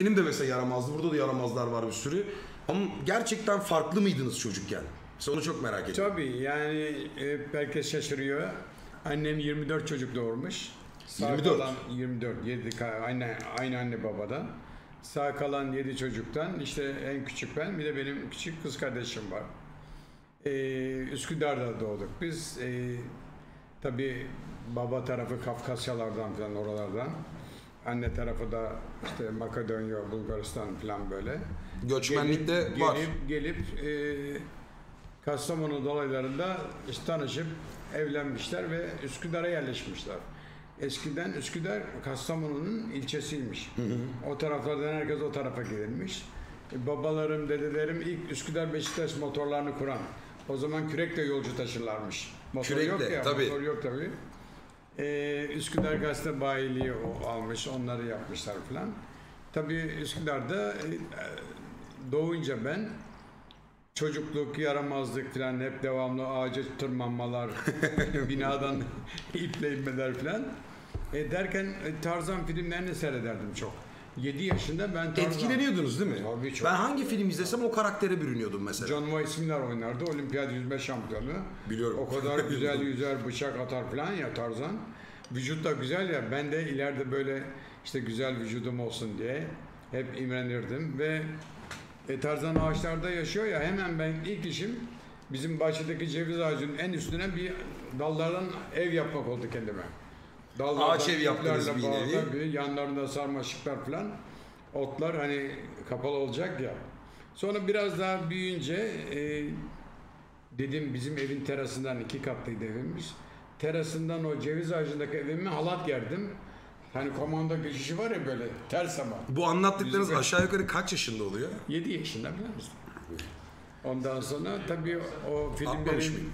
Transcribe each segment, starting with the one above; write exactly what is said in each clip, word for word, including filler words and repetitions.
Benim de mesela yaramazdı. Burada da yaramazlar var bir sürü. Ama gerçekten farklı mıydınız çocukken? Onu çok merak ediyorum. Tabii yani e, herkes şaşırıyor. Annem yirmi dört çocuk doğurmuş. Sağ yirmi dört. kalan yirmi dört. yedi, aynı, aynı anne babadan. Sağ kalan yedi çocuktan işte en küçük ben. Bir de benim küçük kız kardeşim var. Ee, Üsküdar'da doğduk biz. Ee, tabii baba tarafı Kafkasyalardan falan oralardan. Anne tarafı da işte Makedonya, Bulgaristan falan böyle. Göçmenlik de gelip, var. Gelip, gelip e, Kastamonu dolaylarında işte tanışıp evlenmişler ve Üsküdar'a yerleşmişler. Eskiden Üsküdar Kastamonu'nun ilçesiymiş. Hı hı. O taraflardan herkes o tarafa gelirmiş. E, babalarım, dedelerim ilk Üsküdar Beşiktaş motorlarını kuran. O zaman kürekle yolcu taşırlarmış. Motor kürekle, yok ya, tabii. motor yok tabii. Ee, Üsküdar Gazete bayiliği o, almış, onları yapmışlar falan. Tabii Üsküdar'da e, doğunca ben çocukluk, yaramazlık falan hep devamlı ağaca tırmanmalar, binadan iple inmeler falan. E, derken e, Tarzan filmlerini seyrederdim çok. yedi yaşında ben Tarzan... Etkileniyordunuz değil mi? Tabii çok. Ben hangi film izlesem o karaktere bürünüyordum mesela. John Weiss'ler oynardı. Olimpiyat yüzme şampiyonu. Biliyorum. O kadar güzel yüzer, bıçak atar falan ya Tarzan. Vücut da güzel ya. Ben de ileride böyle işte güzel vücudum olsun diye hep imrenirdim ve e, Tarzan ağaçlarda yaşıyor ya, hemen ben ilk işim bizim bahçedeki ceviz ağacının en üstüne bir dallardan ev yapmak oldu kendime. Dallardan ağaç ev yaptınız bir nevi. Yanlarında sarmaşıklar falan, otlar hani kapalı olacak ya. Sonra biraz daha büyüyünce e, dedim bizim evin terasından, iki katlıydı evimiz. Terasından o ceviz ağacındaki evime halat gerdim. Hani komando geçişi var ya böyle ters ama. Bu anlattıklarınız Yüzük aşağı yukarı kaç yaşında oluyor? yedi yaşında biliyor musun? Ondan sonra tabii o filmlerin...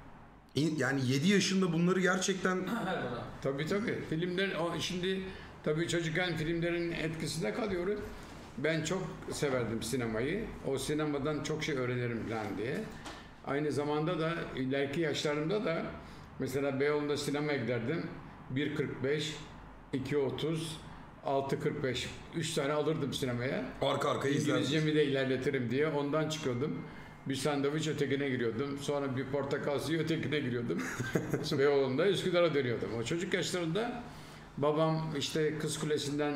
Yani yedi yaşında bunları gerçekten... tabii tabii. Filmler, o şimdi tabii çocukken filmlerin etkisinde kalıyoruz. Ben çok severdim sinemayı. O sinemadan çok şey öğrenirim falan diye. Aynı zamanda da ileriki yaşlarımda da mesela Beyoğlu'nda sinemaya giderdim. bir kırk beş, iki otuz, altı kırk beş. üç tane alırdım sinemaya. Arka arkaya izlerdim. İngilizcemi de ilerletirim diye ondan çıkıyordum. Bir sandviç ötekine giriyordum. Sonra bir portakal suyu ötekine giriyordum. Beyoğlu'nda Üsküdar'a dönüyordum. O çocuk yaşlarında babam işte Kız Kulesi'nden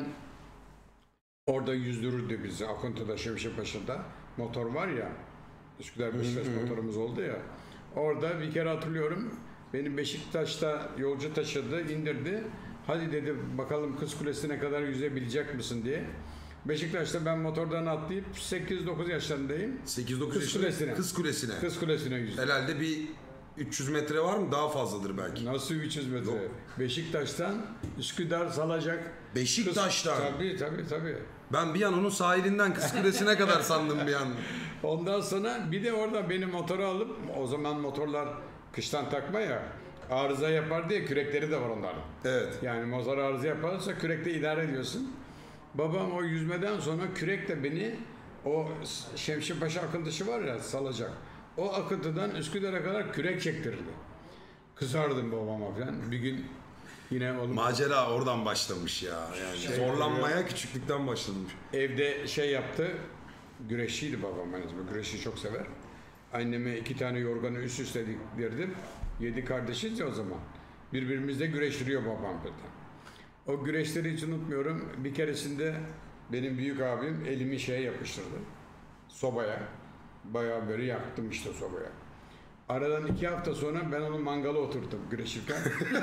orada yüzdürürdü bizi. Akıntı'da, Şemşepaşa'da. Motor var ya. Üsküdar Beşiktaş motorumuz oldu ya. Orada bir kere hatırlıyorum. Beni Beşiktaş'ta yolcu taşıdı, indirdi. Hadi dedi bakalım Kız Kulesi'ne kadar yüzebilecek misin diye. Beşiktaş'ta ben motordan atlayıp sekiz dokuz yaşlarındayım. sekiz dokuz Kız Kulesi'ne. Kız Kulesi'ne. Kız Kulesi'ne yüzdüm. Herhalde bir üç yüz metre var mı? Daha fazladır belki. Nasıl üç yüz metre? Yok. Beşiktaş'tan Üsküdar, Salacak. Beşiktaş'tan? Kız... Tabii tabii tabii. Ben bir an onun sahilinden Kız Kulesi'ne kadar sandım bir an. Ondan sonra bir de orada benim motoru alıp, o zaman motorlar kıştan takma ya, arıza yapar diye kürekleri de var onların. Evet. Yani motor arıza yaparsa kürekle idare ediyorsun. Babam o yüzmeden sonra kürekle beni o Şemşinpaşa akıntısı var ya, Salacak. O akıntıdan Üsküdar'a kadar kürek çektirirdi. Kızardım babama falan. Bir gün yine oğlum... Macera oradan başlamış ya. Yani şey, zorlanmaya ya, küçüklükten başlamış. Evde şey yaptı. Güreşçiydi babam. Yani güreşi çok sever. Anneme iki tane yorganı üst üste diktirdim. Yedi kardeşiz ya o zaman. Birbirimizle güreştiriyor babam zaten. O güreşleri hiç unutmuyorum. Bir keresinde benim büyük abim elimi şeye yapıştırdı. Sobaya. Bayağı böyle yaktım işte sobaya. Aradan iki hafta sonra ben onu mangala oturttum güreşirken.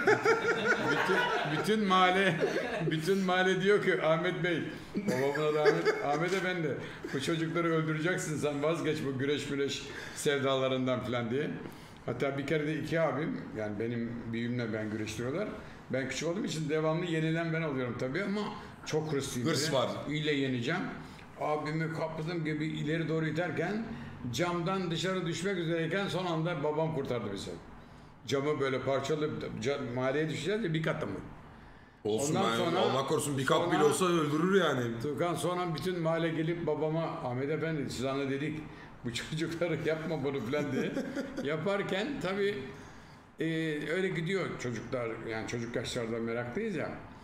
bütün, bütün mahalle bütün mahalle diyor ki Ahmet Bey, babamın adı Ahmet, Ahmet'e ben de bu çocukları öldüreceksin sen, vazgeç bu güreş güreş sevdalarından falan diye. Hatta bir kere de iki abim, yani benim büyüğümle ben güreştiriyorlar. Ben küçük olduğum için devamlı yenilen ben oluyorum tabii ama çok hırslıyım. Hırs var. İlle yeneceğim. Abimi kapladığım gibi ileri doğru iterken camdan dışarı düşmek üzereyken son anda babam kurtardı bizi. Camı böyle parçalayıp mahalleye düşeceğiz ya, bir katı mı? Olsun, ondan yani, sonra, Allah korusun bir kat bile olsa öldürür yani. Tuğkan sonra bütün mahalle gelip babama Ahmet Efendi siz ana dedik bu çocukları yapma bunu falan diye. Yaparken tabii e, öyle gidiyor çocuklar, yani çocuk yaşlarda meraklıyız ya.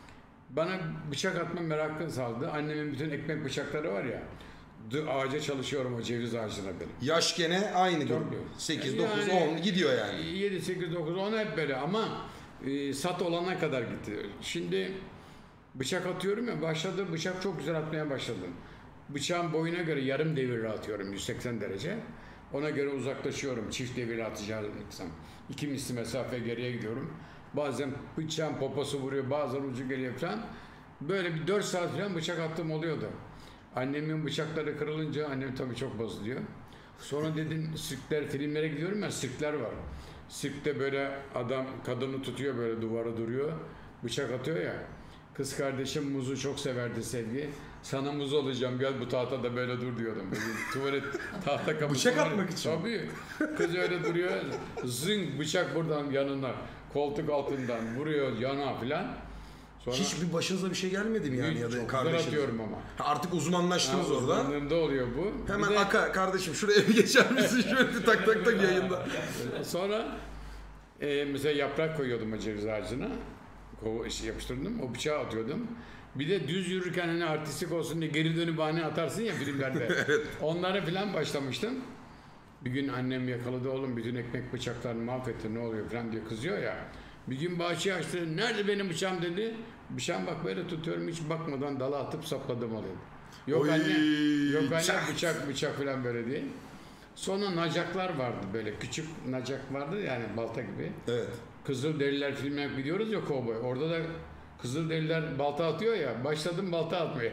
Bana bıçak atma merakı saldı. Annemin bütün ekmek bıçakları var ya. Ağaca çalışıyorum o ceviz ağacına benim. Yaş gene aynı. sekiz, dokuz, on gidiyor yani. yedi, sekiz, dokuz, on hep böyle ama e, sat olana kadar gitti. Şimdi bıçak atıyorum ya, başladı bıçak çok güzel atmaya başladım. Bıçağın boyuna göre yarım devirle atıyorum yüz seksen derece. Ona göre uzaklaşıyorum. Çift devirle atacağım. İki misli mesafe geriye gidiyorum. Bazen bıçağın poposu vuruyor, bazen ucu geliyor falan. Böyle bir dört saat falan bıçak attığım oluyordu. Annemin bıçakları kırılınca annem tabii çok bozuluyor. Sonra dedim sirkler, filmlere gidiyorum ya, sirkler var. Sirkte böyle adam kadını tutuyor, böyle duvara duruyor. Bıçak atıyor ya. Kız kardeşim muzu çok severdi Sevgi. Sana muz alacağım, gel bu tahtada böyle dur diyordum. Böyle tuvalet tahta kapısı. Bıçak atmak için. Tabii. Kız öyle duruyor. Zing bıçak buradan yanına, koltuk altından vuruyor yana filan. Sonra hiçbir başınıza bir şey gelmedi mi yani ya da kardeşim? atıyorum ama. Ha, artık uzmanlaştınız ha, orada. Uzmanlığımda oluyor bu. Hemen de, aka kardeşim şuraya bir geçer misin? Şöyle tak tak tak yayında. Sonra e, mesela yaprak koyuyordum o ceviz ağacına. Kova işi yapıştırdım. O bıçağı atıyordum. Bir de düz yürürken hani artistik olsun diye geri dönüp bahane atarsın ya filmlerde. Evet. Onlara falan başlamıştım. Bir gün annem yakaladı, oğlum bütün ekmek bıçaklarını mahvetti, ne oluyor falan diye kızıyor ya. Bir gün bahçeyi açtı, nerede benim bıçağım dedi. Bıçağım bak böyle tutuyorum, hiç bakmadan dala atıp sapladım alayım. Yok Oy, anne, yok anne bıçak bıçak, bıçak falan böyle değil. Sonra nacaklar vardı, böyle küçük nacak vardı yani balta gibi. Evet. Kızılderililer filmine biliyoruz ya, kovboy. Orada da Kızılderililer balta atıyor ya, başladım balta atmaya.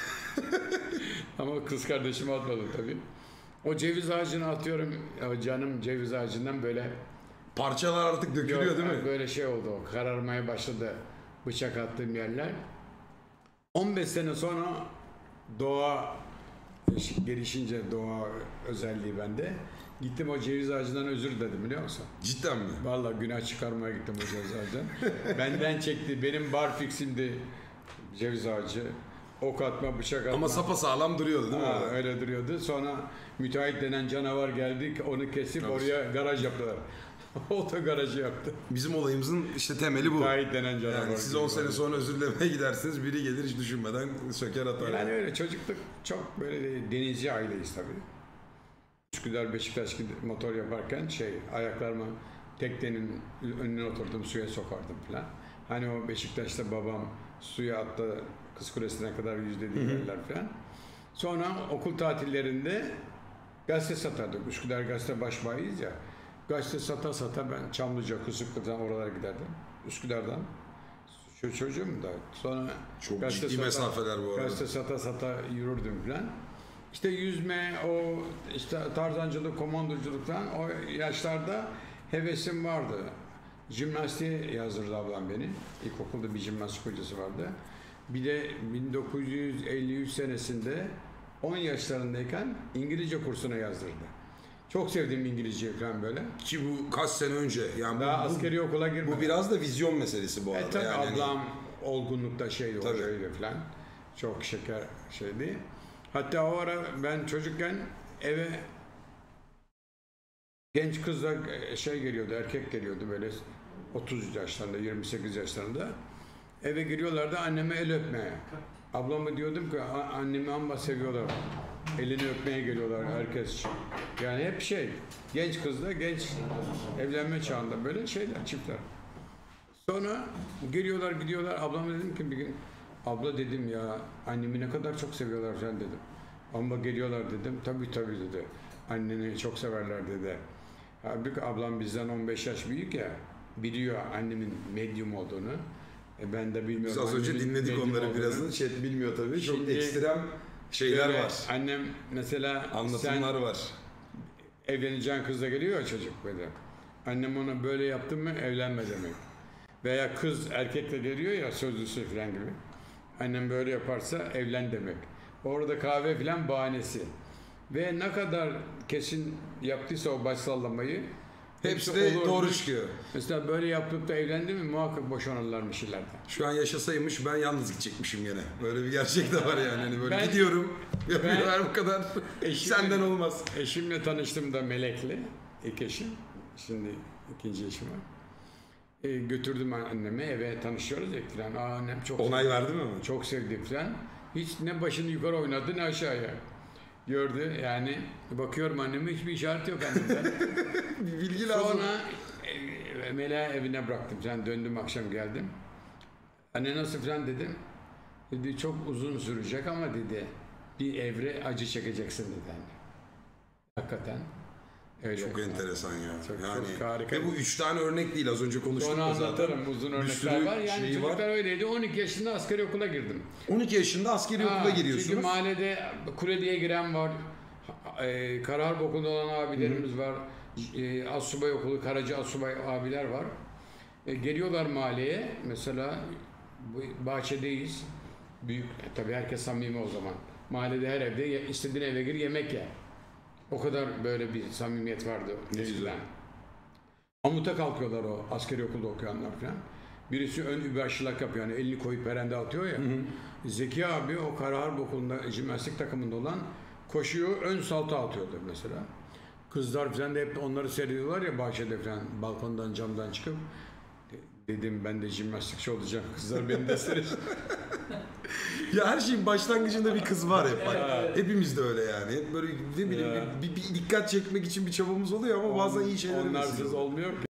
Ama kız kardeşime atmadım tabii. O ceviz ağacına atıyorum, o canım ceviz ağacından böyle parçalar artık dökülüyor yok, değil mi? Böyle şey oldu, kararmaya başladı bıçak attığım yerler. on beş sene sonra doğa gelişince, doğa özelliği bende. Gittim o ceviz ağacından özür diledim, biliyor musun? Cidden mi? Vallahi günah çıkarmaya gittim o ceviz ağacından. Benden çekti, benim bar fiximdi ceviz ağacı. Ok atma, bıçak atma. Ama sapasağlam duruyordu değil mi? Ha, öyle duruyordu. Sonra müteahhit denen canavar geldik, onu kesip evet, oraya garaj yaptılar. Oto garajı yaptı. Bizim olayımızın işte temeli bu. Müteahhit denen canavar. Yani siz on sene sonra özür dilemeye gidersiniz, biri gelir hiç düşünmeden söker atar. Yani öyle çocukluk çok böyle denizci aileyiz tabii. Üsküdar Beşiktaş motor yaparken şey, ayaklarıma teknenin önüne oturdum, suya sokardım falan. Hani o Beşiktaş'ta babam suya attı, Kız Kulesi'ne kadar yüzdediği yerler falan. Sonra okul tatillerinde gazete satardık. Üsküdar Gazete başbayıyız ya. Gazete sata sata ben Çamlıca, Kısıklı'dan oralara giderdim. Üsküdar'dan. Şu çocuğum da. Sonra çok ciddi sata, mesafeler bu arada. Gazete sata sata yürürdüm falan. İşte yüzme, o işte tarzancılık, komandoculuk falan, o yaşlarda hevesim vardı. Jimnastiğe yazdırdı ablam beni. İlkokulda bir jimnastik hocası vardı. Bir de bin dokuz yüz elli üç senesinde on yaşlarındayken İngilizce kursuna yazdırdı. Çok sevdiğim İngilizce falan böyle. Ki bu kaç sene önce. Yani daha bu, askeri okula girmedi. Bu biraz da vizyon meselesi bu arada. E, tabii yani ablam hani, olgunlukta şeydi, hocaydı falan. Çok şeker şeydi. Hatta o ara ben çocukken eve genç kızlar şey geliyordu, erkek geliyordu böyle otuz yaşlarında, yirmi sekiz yaşlarında. Eve giriyorlardı anneme el öpmeye. Ablama diyordum ki annemi amma seviyorlar. Elini öpmeye geliyorlar herkes. Yani hep şey, genç kızla genç evlenme çağında böyle şeyler, çiftler. Sonra geliyorlar gidiyorlar. Ablama dedim ki bir gün, abla dedim ya annemi ne kadar çok seviyorlar falan dedim. Ama geliyorlar dedim. Tabii tabii dedi. Anneni çok severler dedi. Halbuki ablam bizden on beş yaş büyük ya. Biliyor annemin medyum olduğunu. E ben de bilmiyorum. Biz az önce dinledik onları birazını. Chat bilmiyor tabii. Çok şimdi, ekstrem şeyler var. Annem mesela anlatımlar var. Evleneceğin kızla geliyor ya çocuk böyle. Annem ona böyle yaptın mı evlenme demek. Veya kız erkekle geliyor ya sözlüsü falan gibi. Annem böyle yaparsa evlen demek. Orada kahve filan bahanesi. Ve ne kadar kesin yaptıysa o baş sallamayı hepsi de olurmuş. Doğru çıkıyor. Mesela böyle yapıp da evlendi mi muhakkak boşanırlarmış ileride. Şu an yaşasaymış ben yalnız gidecekmişim gene. Böyle bir gerçek de var yani. Hani böyle ben, gidiyorum. Yapıyorlar bu kadar. Eşimle, senden olmaz. Eşimle tanıştım da Melek'le. İlk eşim. Şimdi ikinci eşim var. E, götürdüm anneme, eve tanışıyoruz ya falan. Aa, annem çok Onay verdi mi? çok sevdi falan. Hiç ne başını yukarı oynadı ne aşağıya. Gördü yani, bakıyorum anneme, hiçbir işaret yok annemden. Bir bilgi lazım. Sonra e, Mela evine bıraktım. Sen döndüm, akşam geldim. Anne nasıl falan dedim. Dedi çok uzun sürecek ama dedi bir evre acı çekeceksin dedi anne. Hakikaten. Öyle. Çok enteresan ya. Çok, yani, çok harika. Ve bu üç tane örnek değil, az önce konuştuk Onu da zaten. anlatırım, uzun Bir örnekler sürü var. Yani şeyi çocuklar var. öyleydi. on iki yaşında askeri okula girdim. on iki yaşında askeri Ha, okula giriyorsunuz. Çünkü mahallede kule diye giren var. E, Karaharp okulunda olan abilerimiz Hı-hı. var. E, Assubay okulu, Karaca Assubay abiler var. E, geliyorlar mahalleye. Mesela bu bahçedeyiz. Büyük, e, tabii herkes samimi o zaman. Mahallede her evde istediğin eve gir, yemek ye. O kadar böyle bir samimiyet vardı eskiden. Amuta kalkıyorlar o askeri okulda okuyanlar falan. Birisi ön übaşçılık yapıyor, yani elini koyup perende atıyor ya. Hı hı. Zeki abi o Karaharp okulunda jimnastik takımında olan koşuyor, ön salto atıyordur mesela. Kızlar falan da hep onları seyrediyorlar ya bahçede falan, balkondan camdan çıkıp. Dedim ben de jimnastikçi olacağım, kızlar beni de seyrediyor. Ya her şeyin başlangıcında bir kız var hep bak. Hepimiz de öyle yani. Hep böyle ne bileyim bir, bir, bir dikkat çekmek için bir çabamız oluyor ama bazen iyi şeyler Onlarsız olmuyor ki.